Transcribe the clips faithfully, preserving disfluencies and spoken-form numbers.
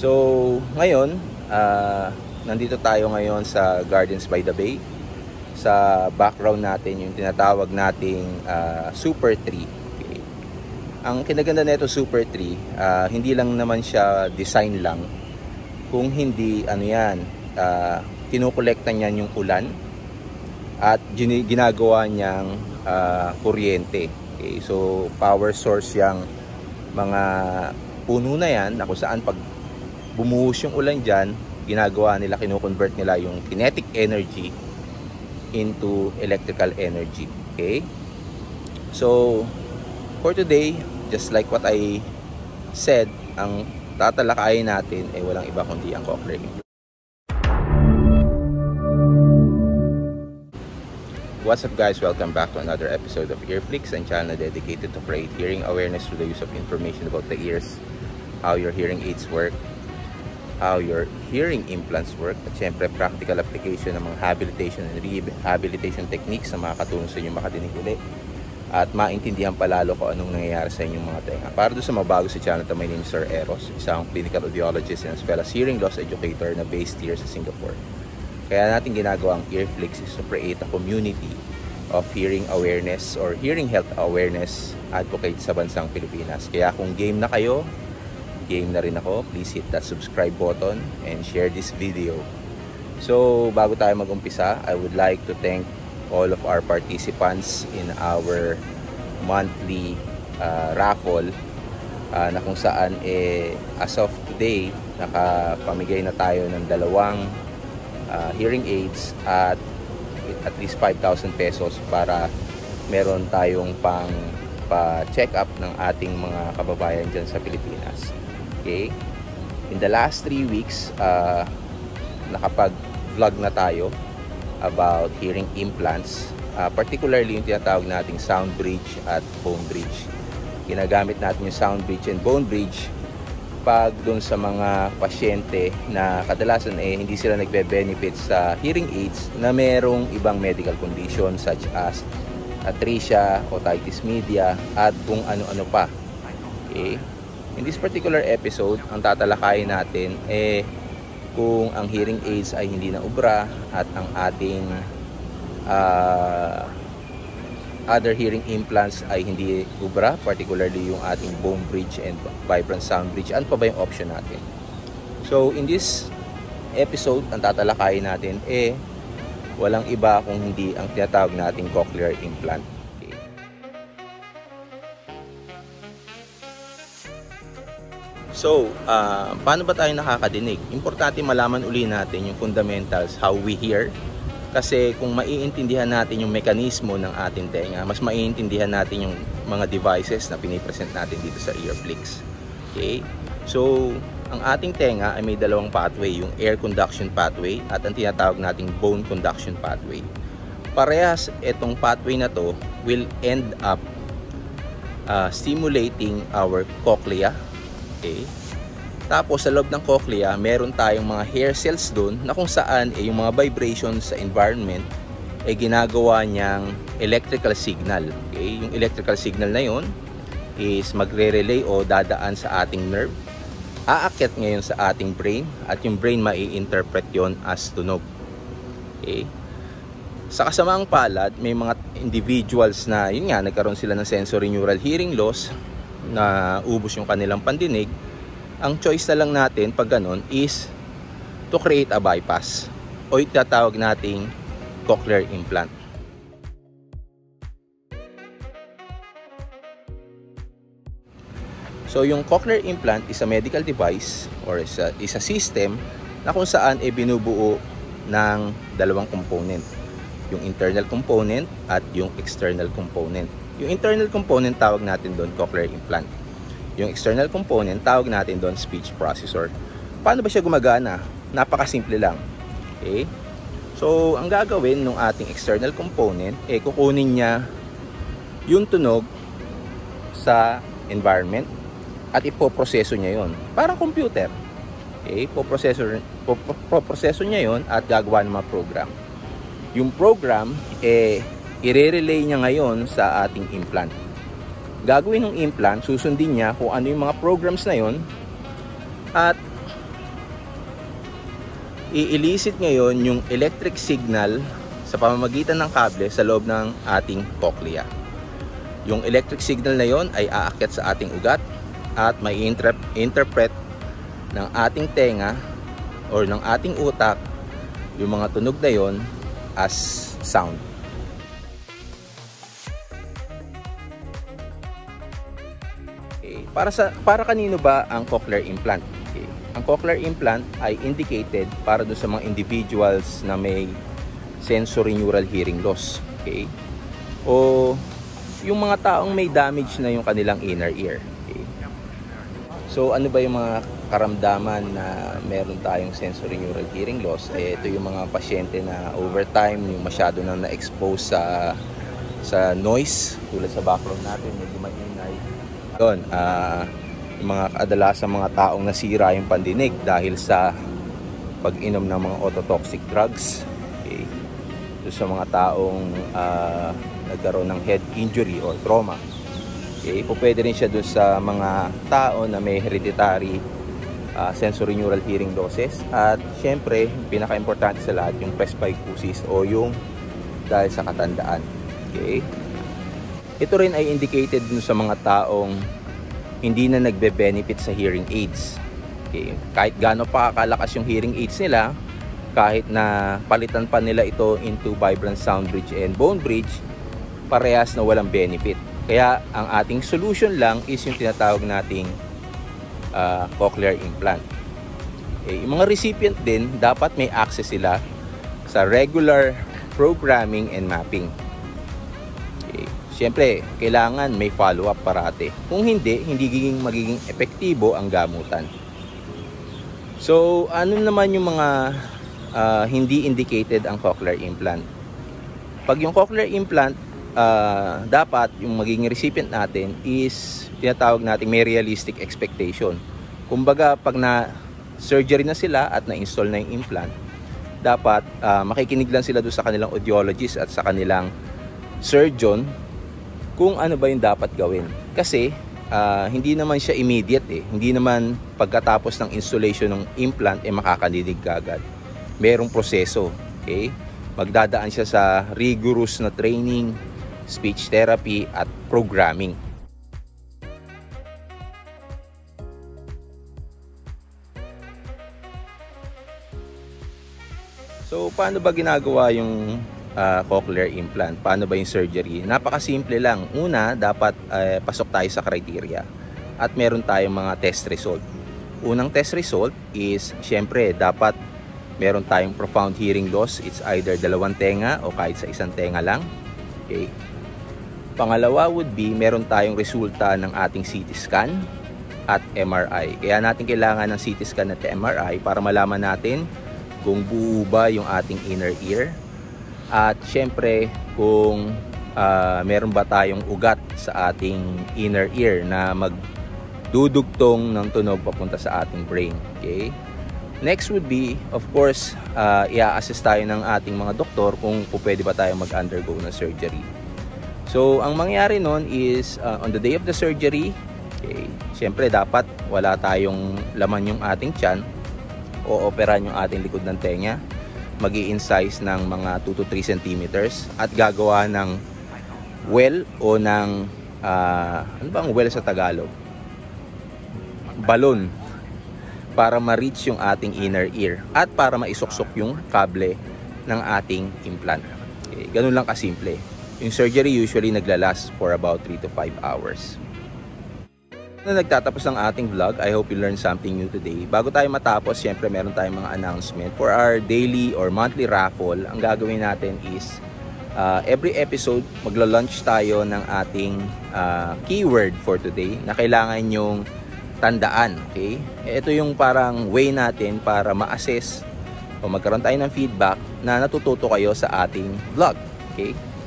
So, ngayon, uh, nandito tayo ngayon sa Gardens by the Bay. Sa background natin, yung tinatawag nating uh, Super Tree. Okay. Ang kinaganda nito Super Tree, uh, hindi lang naman siya design lang. Kung hindi, ano yan, uh, kinukolekta niyan yung ulan at ginagawa niyang uh, kuryente. Okay. So, power source yung mga puno na yan na kung saan pag bumuhos yung ulan dyan, ginagawa nila, kino-convert nila yung kinetic energy into electrical energy. Okay? So, for today, just like what I said, ang tatalakayin natin ay walang iba kundi ang cochlear implant. What's up guys? Welcome back to another episode of Earflix, and channel dedicated to create hearing awareness through the use of information about the ears, how your hearing aids work, how your hearing implants work, at syempre practical application ng mga habilitation and rehabilitation techniques na makakatulong sa inyo makadinig ulit at maintindihan palalo kung anong nangyayari sa inyong mga tenga. Para doon sa mabago sa channel, my name is Sir Eros, isang clinical audiologist and as well as hearing loss educator na based here sa Singapore. Kaya natin ginagawa ang Earflix is to create a community of hearing awareness or hearing health awareness advocate sa bansang Pilipinas. Kaya kung game na kayo, game na rin ako, please hit that subscribe button and share this video. So, bago tayo mag-umpisa, I would like to thank all of our participants in our monthly uh, raffle uh, na kung saan eh, as of today, nakapamigay na tayo ng dalawang uh, hearing aids at at least five thousand pesos para meron tayong pang pa-check up ng ating mga kababayan dyan sa Pilipinas. Okay. In the last three weeks, uh, nakapag-vlog na tayo about hearing implants, uh, particularly yung tinatawag nating sound bridge at bone bridge. Ginagamit natin yung sound bridge and bone bridge pag doon sa mga pasyente na kadalasan eh hindi sila nagbe-benefit sa hearing aids na merong ibang medical condition such as atresia, otitis media at kung ano-ano pa. Okay. In this particular episode, ang tatalakayin natin eh kung ang hearing aids ay hindi na ubra at ang ating uh, other hearing implants ay hindi ubra, particularly yung ating bone bridge and vibrant sound bridge. Ano pa ba yung option natin? So, in this episode, ang tatalakayin natin eh walang iba kung hindi ang tinatawag nating cochlear implant. So, uh, paano ba tayo nakakadinig? Importante malaman uli natin yung fundamentals, how we hear. Kasi kung maiintindihan natin yung mekanismo ng ating tenga, mas maiintindihan natin yung mga devices na pinipresent natin dito sa Earflix. Okay? So, ang ating tenga ay may dalawang pathway, yung air conduction pathway at ang tinatawag nating bone conduction pathway. Parehas itong pathway na to will end up uh, stimulating our cochlea. Okay. Tapos sa loob ng cochlea, meron tayong mga hair cells doon na kung saan eh, yung mga vibrations sa environment ay eh, ginagawa niyang electrical signal. Okay. Yung electrical signal na yon is magre-relay o dadaan sa ating nerve. Aakyat ngayon sa ating brain at yung brain mai-interpret yon as tunog. Okay. Sa kasamaang palad, may mga individuals na yun nga, nagkaroon sila ng sensory neural hearing loss na ubos yung kanilang pandinig. Ang choice na lang natin pag ganun is to create a bypass o itatawag nating cochlear implant. So yung cochlear implant is a medical device or is a, is a system na kung saan e binubuo ng dalawang component, yung internal component at yung external component. Yung internal component tawag natin doon cochlear implant. Yung external component tawag natin doon speech processor. Paano ba siya gumagana? Napakasimple lang. Okay? So, ang gagawin ng ating external component, eh kukunin niya yung tunog sa environment at ipoproseso niya yon. Parang computer. Okay? Poproseso, poproseso niya yon at gagawa ng mga program. Yung program, eh, i-relay niya ngayon sa ating implant. Gagawin ng implant, susundin niya kung ano yung mga programs na yon at i-elicit ngayon yung electric signal sa pamamagitan ng kable sa loob ng ating cochlea. Yung electric signal na yon ay aakyat sa ating ugat at may interpret ng ating tenga or ng ating utak yung mga tunog na yon as sound. Okay. Para sa para kanino ba ang cochlear implant? Okay. Ang cochlear implant ay indicated para do sa mga individuals na may sensory neural hearing loss, okay? O yung mga taong may damage na yung kanilang inner ear, okay? So ano ba yung mga karamdaman na meron tayong sensory neural hearing loss? Eh, ito yung mga pasyente na over time yung masyado nang na-expose sa sa noise, tulad sa background natin, medyo maingay. Doon, uh, yung mga kadalasan mga taong nasira yung pandinig dahil sa pag-inom ng mga ototoxic drugs, okay? Sa mga taong uh, nagkaroon ng head injury or trauma. Okay, po pwede rin siya doon sa mga tao na may hereditary uh, sensory neural hearing losses. At syempre, pinaka-importante sa lahat, yung presbycusis o yung dahil sa katandaan. Okay? Ito rin ay indicated dun sa mga taong hindi na nagbe-benefit sa hearing aids. Okay? Kahit gaano pa kakalakas yung hearing aids nila, kahit na palitan pa nila ito into vibrant sound bridge and bone bridge, parehas na walang benefit. Kaya ang ating solution lang is yung tinatawag nating uh, cochlear implant. Okay, yung mga recipient din, dapat may access sila sa regular programming and mapping. Okay, siyempre, kailangan may follow-up parate. Kung hindi, hindi magiging, magiging epektibo ang gamutan. So, ano naman yung mga Uh, hindi indicated ang cochlear implant? Pag yung cochlear implant, uh, dapat yung magiging recipient natin is tinatawag natin may realistic expectation. Kumbaga, pag na surgery na sila at na-install na yung implant, dapat uh, makikinig lang sila doon sa kanilang audiologist at sa kanilang surgeon kung ano ba yung dapat gawin. Kasi uh, hindi naman siya immediate eh. Hindi naman pagkatapos ng installation ng implant eh makakadinig kagad. Merong proseso, okay? Magdadaan siya sa rigorous na training, speech therapy at programming. So, paano ba ginagawa yung uh, cochlear implant? Paano ba yung surgery? Napakasimple lang. Una, dapat uh, pasok tayo sa criteria at meron tayong mga test result. Unang test result is, syempre, dapat meron tayong profound hearing loss. It's either dalawang tenga o kahit sa isang tenga lang. Okay. Pangalawa would be, meron tayong resulta ng ating C T scan at M R I. Kaya natin kailangan ng C T scan at M R I para malaman natin kung buo ba yung ating inner ear. At syempre, kung uh, meron ba tayong ugat sa ating inner ear na magdudugtong ng tunog papunta sa ating brain. Okay. Next would be, of course, uh, i-assess tayo ng ating mga doktor kung pwede ba tayo mag-undergo ng surgery. So, ang mangyari nun is, uh, on the day of the surgery, okay, syempre dapat wala tayong laman yung ating tiyan o operan yung ating likod ng tenga. Mag-i-incise ng mga two to three centimeters at gagawa ng well o ng, uh, ano ba ang well sa Tagalog? Balon. Para ma-reach yung ating inner ear at para maisuksok yung kable ng ating implant. Okay, ganun lang kasimple. Yung surgery usually naglalast for about three to five hours. Na nagtatapos ang ating vlog, I hope you learned something new today. Bago tayo matapos, syempre meron tayong mga announcement. For our daily or monthly raffle, ang gagawin natin is uh, every episode, magla-launch tayo ng ating uh, keyword for today na kailangan yung tandaan, okay? Ito yung parang way natin para ma-assess o magkaroon tayo ng feedback na natututo kayo sa ating vlog, okay?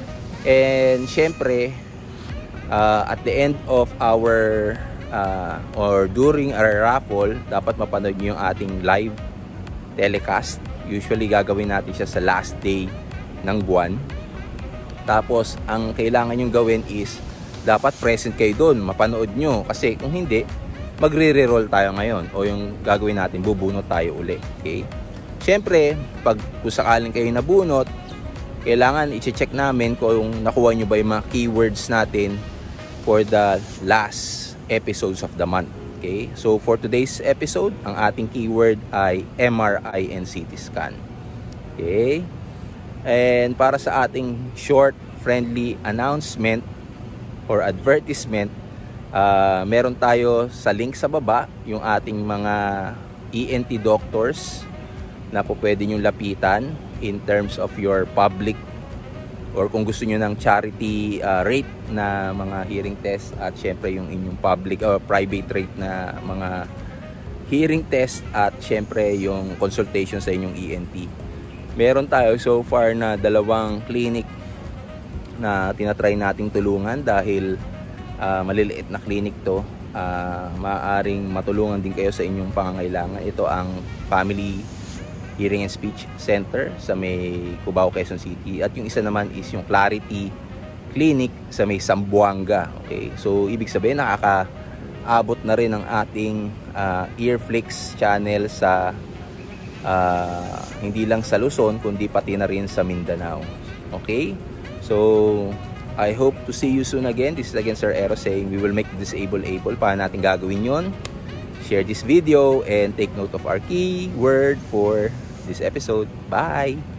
And syempre, uh, at the end of our uh, or during our raffle, dapat mapanood nyo yung ating live telecast. Usually gagawin natin siya sa last day ng buwan. Tapos ang kailangan nyo gawin is dapat present kayo doon, mapanood nyo, kasi kung hindi, magre-reroll tayo ngayon o yung gagawin natin, bubunot tayo uli. Okay? syempre, pag kung sakaling kayo nabunot, kailangan i-check namin kung nakuha nyo ba yung mga keywords natin for the last episodes of the month. Okay? So, for today's episode, ang ating keyword ay M R I and C T scan. Okay? And para sa ating short, friendly announcement or advertisement, uh, meron tayo sa link sa baba yung ating mga E N T doctors na po pwede nyo lapitan in terms of your public or kung gusto nyo ng charity uh, rate na mga hearing test at syempre yung inyong public or private rate na mga hearing test at syempre yung consultation sa inyong E N T. Meron tayo so far na dalawang clinic na tinatry nating tulungan dahil uh, maliliit na clinic to. Uh, maaaring matulungan din kayo sa inyong pangangailangan. Ito ang Family Hearing and Speech Center sa may Cubao, Quezon City. At yung isa naman is yung Clarity Clinic sa may Zamboanga. Okay? So, ibig sabihin, nakakaabot na rin ang ating uh, Earflix channel sa uh, hindi lang sa Luzon, kundi pati na rin sa Mindanao. Okay? So, I hope to see you soon again. This is again Sir Ero saying we will make the disabled able. Paano natin gagawin yon? Share this video and take note of our keyword for this episode. Bye!